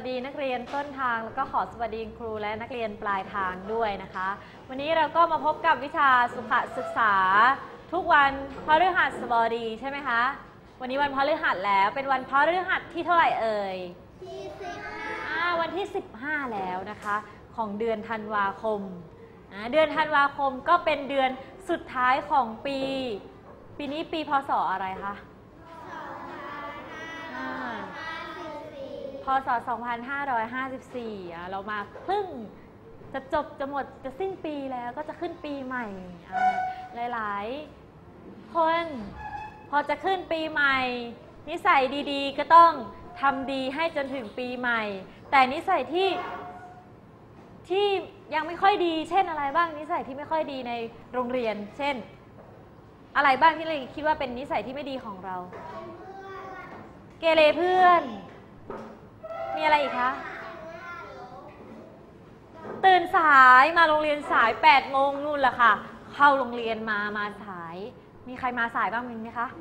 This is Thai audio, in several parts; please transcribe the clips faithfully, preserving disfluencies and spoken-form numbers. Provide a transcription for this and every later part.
ดีนักเรียนต้นทางแล้วก็ขอสวัสดีครูและนักเรียนปลายทางด้วยนะคะวันนี้เราก็มาพบกับวิชาสุขศึกษาทุกวันพฤหัสบดีใช่ไหมคะวันนี้วันพฤหัสแล้วเป็นวันพฤหัสที่เท่าไหร่เอ่ยที่สิบห้าวันที่สิบห้าแล้วนะคะของเดือนธันวาคมเดือนธันวาคมก็เป็นเดือนสุดท้ายของปีปีนี้ปีพศอะไรคะพศสองพันห้าร้อยห้าสิบสี่เรามาเพิ่งจะจบจะหมดจะสิ้นปีแล้วก็จะขึ้นปีใหม่หลายๆคนพอจะขึ้นปีใหม่นิสัยดีๆก็ต้องทำดีให้จนถึงปีใหม่แต่นิสัยที่ที่ยังไม่ค่อยดีเช่นอะไรบ้างนิสัยที่ไม่ค่อยดีในโรงเรียนเช่นอะไรบ้างที่เราคิดว่าเป็นนิสัยที่ไม่ดีของเราเกเรเพื่อนมีอะไรอีกคะตื่นสายมาโรงเรียนสายแปดโมงนู่นแหละค่ะเข้าโรงเรียนมามาสายมีใครมาสายบ้างมีไหมคะ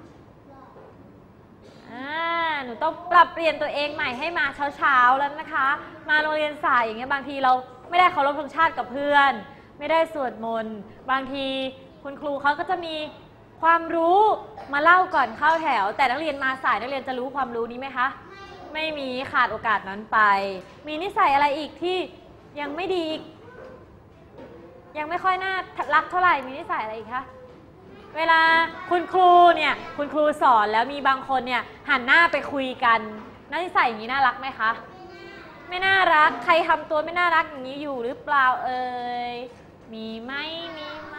อ่าหนูต้องปรับเปลี่ยนตัวเองใหม่ให้มาเช้าๆแล้วนะคะมาโรงเรียนสายอย่างเงี้ยบางทีเราไม่ได้เคารพธงชาติกับเพื่อนไม่ได้สวดมนต์บางทีคุณครูเขาก็จะมีความรู้มาเล่าก่อนเข้าแถวแต่นักเรียนมาสายนักเรียนจะรู้ความรู้นี้ไหมคะไม่มีขาดโอกาสนั้นไปมีนิสัยอะไรอีกที่ยังไม่ดียังไม่ค่อยน่ารักเท่าไหร่มีนิสัยอะไรอีกคะเวลาคุณครูเนี่ยคุณครูสอนแล้วมีบางคนเนี่ยหันหน้าไปคุยกันนิสัยอย่างนี้น่ารักไหมคะไม่น่ารักใครทำตัวไม่น่ารักอย่างนี้อยู่หรือเปล่าเอ่ยมีไหมมีไหม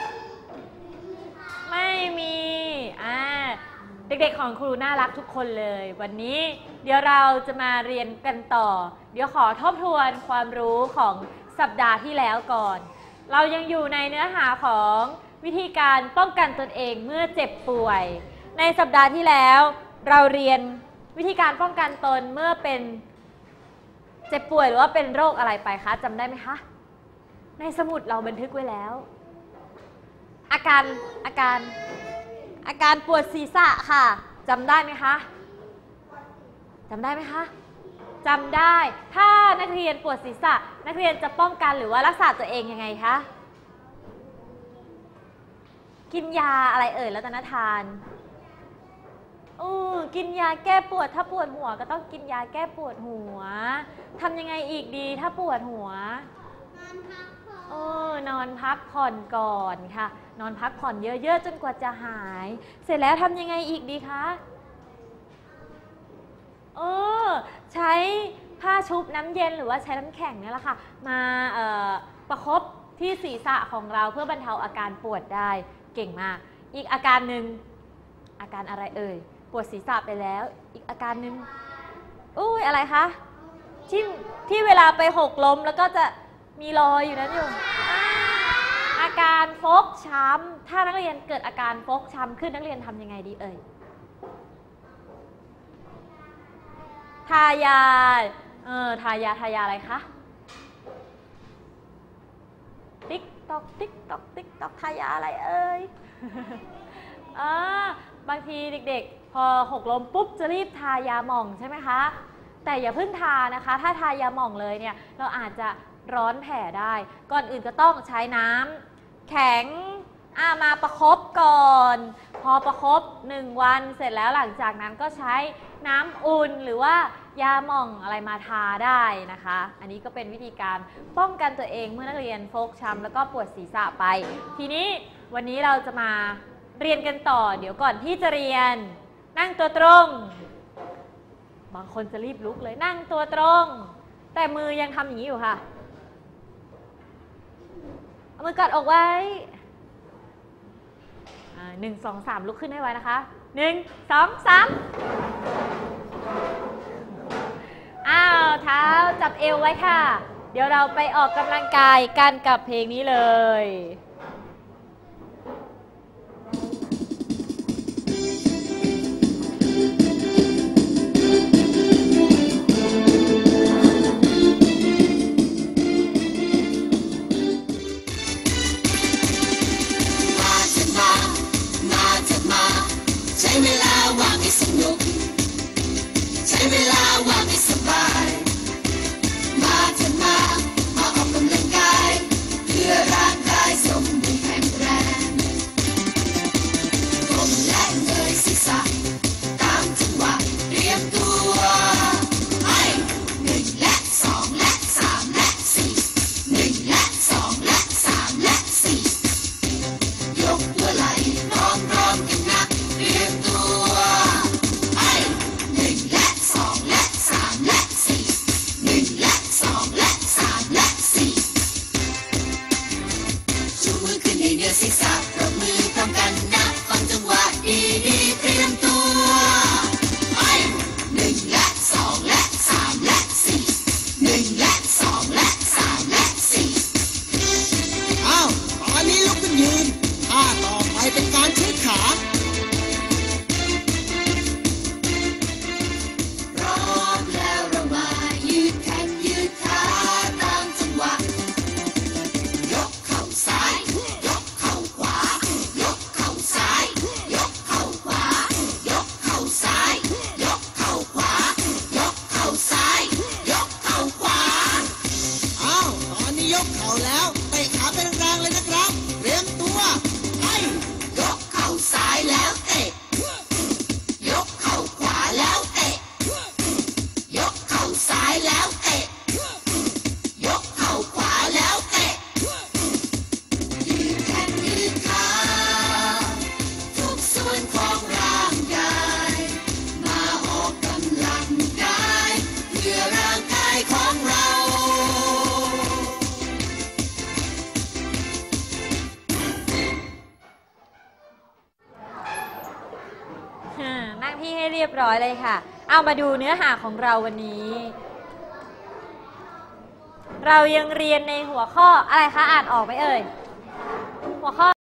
ไม่มีอ่าเด็กๆของครูน่ารักทุกคนเลยวันนี้เดี๋ยวเราจะมาเรียนกันต่อเดี๋ยวขอทบทวนความรู้ของสัปดาห์ที่แล้วก่อนเรายังอยู่ในเนื้อหาของวิธีการป้องกันตนเองเมื่อเจ็บป่วยในสัปดาห์ที่แล้วเราเรียนวิธีการป้องกันตนเมื่อเป็นเจ็บป่วยหรือว่าเป็นโรคอะไรไปคะจำได้ไหมคะในสมุดเราบันทึกไว้แล้วอาการอาการอาการปวดศีรษะค่ะจำได้ไหมคะจำได้ไหมคะจำได้ถ้านักเรียนปวดศีรษะนักเรียนจะป้องกันหรือว่ารักษาตัวเองยังไงคะกินยาอะไรเอ่ยรัตนทานอือกินยาแก้ปวดถ้าปวดหัวก็ต้องกินยาแก้ปวดหัวทำยังไงอีกดีถ้าปวดหัวนอนพักผ่อนเออนอนพักผ่อนก่อนค่ะนอนพักผ่อนเยอะๆจนกว่าจะหายเสร็จแล้วทำยังไงอีกดีคะเออใช้ผ้าชุบน้ำเย็นหรือว่าใช้น้ำแข็งเนี่ยแหละค่ะมาเอ่อประคบที่ศีรษะของเราเพื่อบรรเทาอาการปวดได้เก่งมากอีกอาการหนึ่งอาการอะไรเอ่ยปวดศีรษะไปแล้วอีกอาการหนึ่งอุ้ยอะไรคะที่ที่เวลาไปหกล้มแล้วก็จะมีรอยอยู่นั้นอยู่อาการฟกช้ำถ้านักเรียนเกิดอาการฟกช้ำขึ้นนักเรียนทำยังไงดีเอ่ยทายาเออทายาทายาอะไรคะติ๊กตอกติ๊กตอกติ๊กตอกทายาอะไรเอ่ยอ่าบางทีเด็กๆพอหกล้มปุ๊บจะรีบทายาหม่องใช่ไหมคะแต่อย่าเพิ่งทานะคะถ้าทายาหม่องเลยเนี่ยเราอาจจะร้อนแผลได้ก่อนอื่นจะต้องใช้น้ำแข็งอ่ามาประคบก่อนพอประคบหนึ่งวันเสร็จแล้วหลังจากนั้นก็ใช้น้ำอุ่นหรือว่ายาหม่องอะไรมาทาได้นะคะอันนี้ก็เป็นวิธีการป้องกันตัวเองเมื่อนักเรียนฟกช้ำแล้วก็ปวดศีรษะไปทีนี้วันนี้เราจะมาเรียนกันต่อเดี๋ยวก่อนที่จะเรียนนั่งตัวตรงบางคนจะรีบลุกเลยนั่งตัวตรงแต่มือยังทำอย่างนี้อยู่ค่ะเอามือกอดอกไว้หนึ่งสองสามลุกขึ้นให้ไว้นะคะหนึ่งสองสามอ้าวเท้าจับเอวไว้ค่ะเดี๋ยวเราไปออกกำลังกายกันกับเพลงนี้เลยใช้เวลาว่างให้สนุกใช้เวลาว่างให้สบายกเข่าแล้วเตะขาเป็นแรงๆเลยนะครับเตรียมตัวไปยกเข่าซ้ายแล้วเตะยกเข่าขวาแล้วเตะยกเข่าซ้ายแล้วเตะยกเข่าขวาแล้วเตะยืดแขนยืดขาทุกส่วนของร่างกายมาออกกำลังกายเพื่อร่างกายของเรานั่งที่ให้เรียบร้อยเลยค่ะ เอามาดูเนื้อหาของเราวันนี้ เรายังเรียนในหัวข้ออะไรคะ อ่านออกไหมเอ่ย หัวข้อ